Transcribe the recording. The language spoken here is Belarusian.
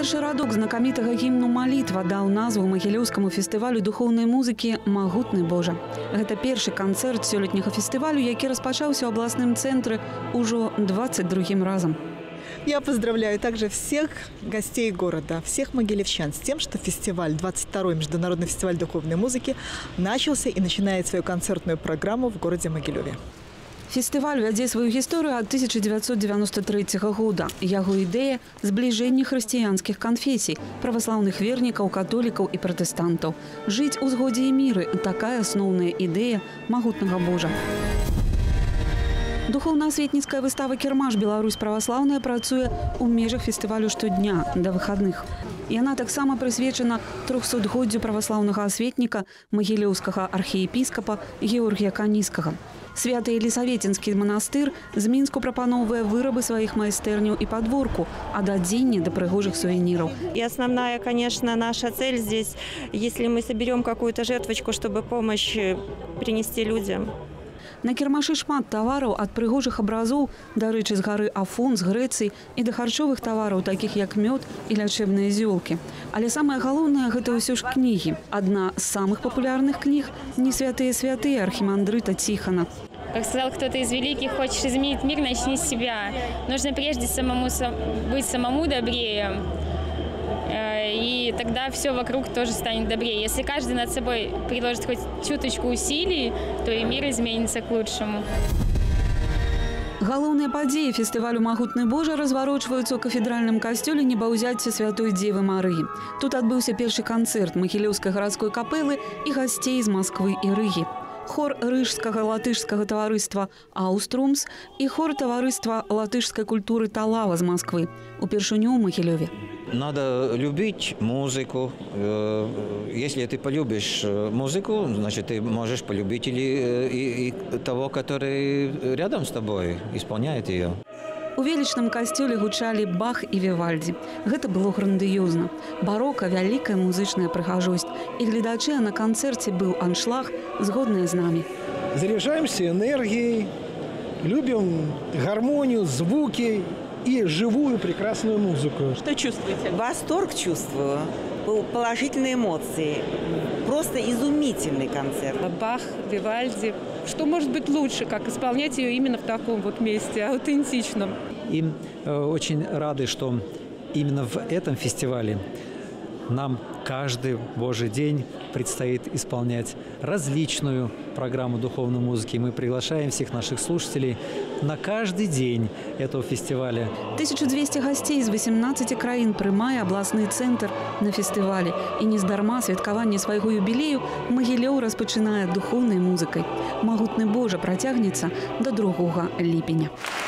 Першы радок знакамітага гімну «Малітва» даў назву магілёўскаму фестывалю духоўнай музыкі «Магутны Божа». Гэта першы канцэрт сёлетняга фестывалю, які распачаўся ў абласным цэнтры ўжо 22-м разам. Я поздравляю также всех гостей города, всех могилевчан с тем, что фестиваль, 22-й международный фестиваль духовной музыки, начался и начинает свою концертную программу в городе Могилеве. Фестываль вядзе сваю гісторыю ад 1993 года. Яго ідэя – збліжэнне хрысціянскіх канфесій, праваслаўных вернікаў, католікаў і пратэстантаў. Жыць у згодзе і міры – такая асноўная ідэя магутнага Божа. Духоўна-асветніцкая выстава «Кірмаш. Беларусь праваслаўная» працуе ў межах фестывалю штодня, да выхадных. Яна таксама прысвечана 300-годдзю праваслаўнага асветніка, магілёўскага архіепіскапа Георгія Каніскага. Святы Елісаветінскі манастыр з Мінску прапановвае вырабы сваіх майстэрняў і падворку, ад адзення да прыгожых сувеніраў. И основная, конечно, наша цель здесь, если мы соберем какую-то жертвочку, чтобы помощь принести людям. На кірмашы шмат тавараў ад прыгожых абразоў, дарэчы, з гары Афон, з Грэцыі і да харчовых тавараў, такіх як мёд і лячэбныя зёлкі. Але самае галоўнае – гэта ўсё ж кнігі. Адна з самых папулярных кніг – «Не святые святые» архімандрыта Тихона. Как сказал кто-то из великих, хочешь изменить мир, начни с себя. Нужно прежде быть самому добрее, и тогда все вокруг тоже станет добрее. Если каждый над собой приложит хоть чуточку усилий, то и мир изменится к лучшему. Галоўныя падзеі фестывалю «Магутны Божа» разварочваюцца ў кафедральным касцёле Небаўзяцця Святой Дзевы Марыі. Тут адбыўся першы канцэрт Магілёўскай гарадской капэлы і гасцей з Масквы і Рыгі. Хор рыжскага латышскага таварыства «Ауструмс» і хор таварыства латышскай культуры «Талава» з Масквы. Упершыню ў Магілёве. Надо любить музыку. Если ты полюбишь музыку, значит, ты можешь полюбить и того, который рядом с тобой исполняет ее. У велічным касцёле гучалі Бах і Вівальдзі. Гэта было грандыёзна. Барока, вялікая музычная прыгажосць. І гледачы на канцэрце быў аншлаг, згодныя з намі. Заряжаемся энергией, любим гармонию, звуки и живую прекрасную музыку. Что чувствуете? Восторг чувствую, положительные эмоции. Просто изумительный концерт. Бах, Вивальди. Что может быть лучше, как исполнять ее именно в таком вот месте, аутентичном? И очень рады, что именно в этом фестивале нам каждый Божий день предстоит исполнять различную программу духовной музыки. Мы приглашаем всех наших слушателей на каждый день этого фестиваля. 1200 гостей з 18 краін прымае абласны цэнтр на фестывале. І нездарма святкаванне свайго юбілею Магілёў распачынае духоўнай музыкай. «Магутны Божа» працягнецца до 2 ліпеня.